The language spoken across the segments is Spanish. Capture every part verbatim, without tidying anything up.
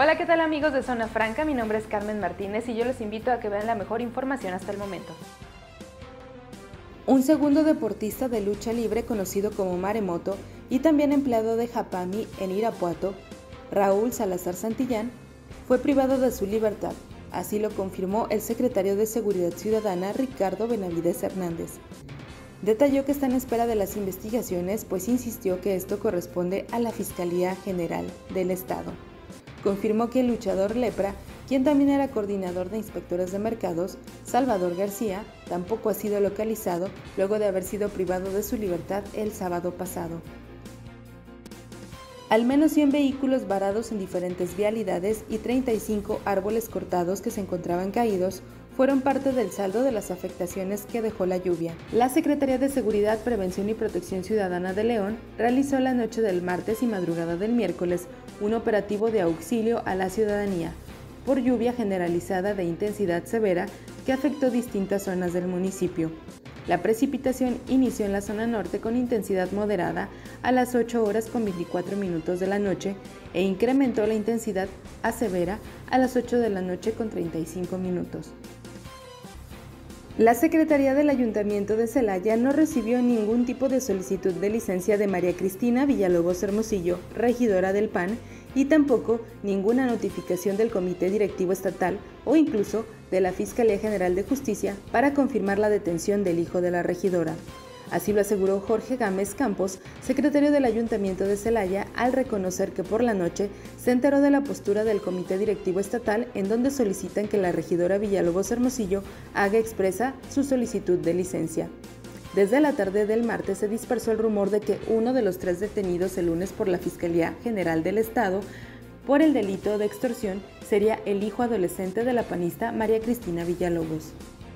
Hola, ¿qué tal amigos de Zona Franca? Mi nombre es Carmen Martínez y yo los invito a que vean la mejor información hasta el momento. Un segundo deportista de lucha libre conocido como Maremoto y también empleado de Japami en Irapuato, Raúl Salazar Santillán, fue privado de su libertad. Así lo confirmó el secretario de Seguridad Ciudadana, Ricardo Benavides Hernández. Detalló que está en espera de las investigaciones, pues insistió que esto corresponde a la Fiscalía General del Estado. Confirmó que el luchador Lepra, quien también era coordinador de inspectores de mercados, Salvador García, tampoco ha sido localizado luego de haber sido privado de su libertad el sábado pasado. Al menos cien vehículos varados en diferentes vialidades y treinta y cinco árboles cortados que se encontraban caídos fueron parte del saldo de las afectaciones que dejó la lluvia. La Secretaría de Seguridad, Prevención y Protección Ciudadana de León realizó la noche del martes y madrugada del miércoles un operativo de auxilio a la ciudadanía por lluvia generalizada de intensidad severa que afectó distintas zonas del municipio. La precipitación inició en la zona norte con intensidad moderada a las ocho horas con veinticuatro minutos de la noche e incrementó la intensidad a severa a las ocho de la noche con treinta y cinco minutos. La Secretaría del Ayuntamiento de Celaya no recibió ningún tipo de solicitud de licencia de María Cristina Villalobos Hermosillo, regidora del P A N, y tampoco ninguna notificación del Comité Directivo Estatal o incluso de la Fiscalía General de Justicia para confirmar la detención del hijo de la regidora. Así lo aseguró Jorge Gámez Campos, secretario del Ayuntamiento de Celaya, al reconocer que por la noche se enteró de la postura del Comité Directivo Estatal en donde solicitan que la regidora Villalobos Hermosillo haga expresa su solicitud de licencia. Desde la tarde del martes se dispersó el rumor de que uno de los tres detenidos el lunes por la Fiscalía General del Estado por el delito de extorsión sería el hijo adolescente de la panista María Cristina Villalobos.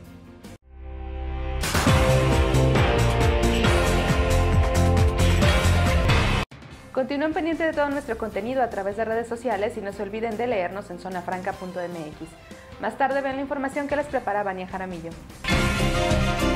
Continúen pendientes de todo nuestro contenido a través de redes sociales y no se olviden de leernos en zona franca punto m x. Más tarde ven la información que les prepara Vania Jaramillo.